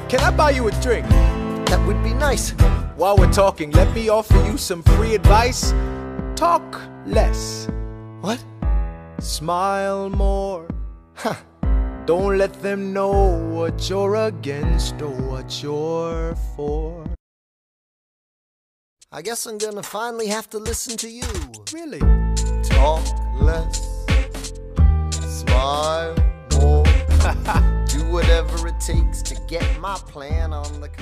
can I buy you a drink? That would be nice. While we're talking, let me offer you some free advice. Talk less. What? Smile more. Don't let them know what you're against or what you're for. I guess I'm gonna finally have to listen to you. Really? Talk less, smile more. Do whatever it takes to get my plan on the